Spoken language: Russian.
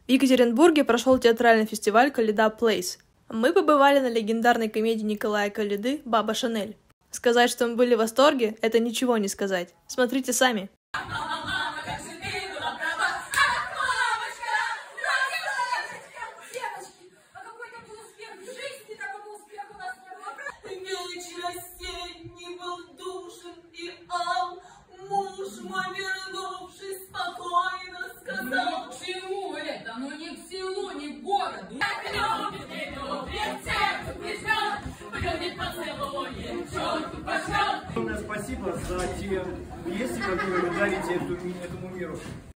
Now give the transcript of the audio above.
В Екатеринбурге прошел театральный фестиваль «Коляда Плейс». Мы побывали на легендарной комедии Николая Коляды «Баба Шанель». Сказать, что мы были в восторге, это ничего не сказать. Смотрите сами. Огромное спасибо за те пьесы, которые вы дарите этому миру.